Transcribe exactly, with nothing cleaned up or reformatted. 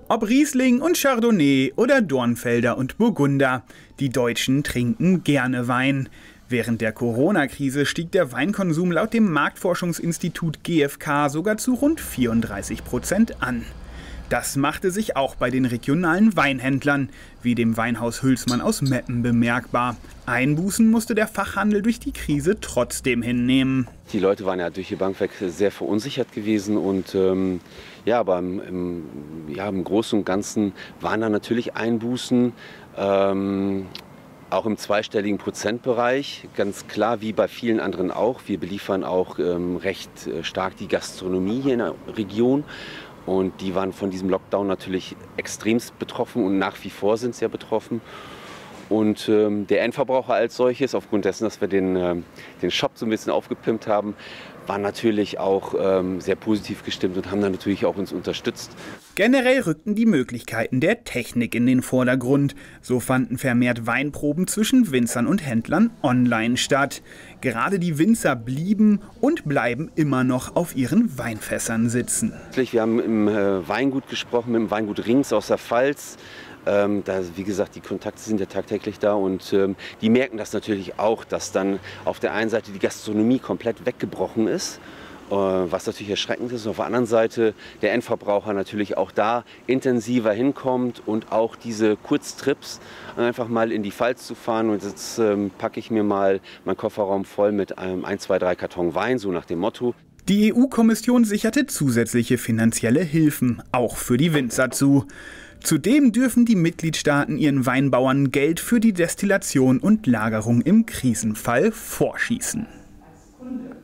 Ob Riesling und Chardonnay oder Dornfelder und Burgunder, die Deutschen trinken gerne Wein. Während der Corona-Krise stieg der Weinkonsum laut dem Marktforschungsinstitut G F K sogar zu rund vierunddreißig Prozent an. Das machte sich auch bei den regionalen Weinhändlern, wie dem Weinhaus Hülsmann aus Meppen, bemerkbar. Einbußen musste der Fachhandel durch die Krise trotzdem hinnehmen. Die Leute waren ja durch die Bank weg sehr verunsichert gewesen und ähm, ja, aber im, im, ja, im Großen und Ganzen waren da natürlich Einbußen, ähm, auch im zweistelligen Prozentbereich, ganz klar wie bei vielen anderen auch. Wir beliefern auch ähm, recht stark die Gastronomie hier in der Region. Und die waren von diesem Lockdown natürlich extremst betroffen und nach wie vor sind sie ja betroffen. Und ähm, der Endverbraucher als solches, aufgrund dessen, dass wir den, äh, den Shop so ein bisschen aufgepimpt haben, war natürlich auch ähm, sehr positiv gestimmt und haben dann natürlich auch uns unterstützt. Generell rückten die Möglichkeiten der Technik in den Vordergrund. So fanden vermehrt Weinproben zwischen Winzern und Händlern online statt. Gerade die Winzer blieben und bleiben immer noch auf ihren Weinfässern sitzen. Wir haben im äh, Weingut gesprochen, mit dem Weingut Rings aus der Pfalz. Ähm, da, wie gesagt, die Kontakte sind ja tagtäglich da und ähm, die merken das natürlich auch, dass dann auf der einen Seite die Gastronomie komplett weggebrochen ist, äh, was natürlich erschreckend ist. Und auf der anderen Seite der Endverbraucher natürlich auch da intensiver hinkommt und auch diese Kurztrips einfach mal in die Pfalz zu fahren. Und jetzt ähm, packe ich mir mal meinen Kofferraum voll mit einem ein, zwei, drei Karton Wein, so nach dem Motto. Die E U-Kommission sicherte zusätzliche finanzielle Hilfen, auch für die Winzer zu. Zudem dürfen die Mitgliedstaaten ihren Weinbauern Geld für die Destillation und Lagerung im Krisenfall vorschießen.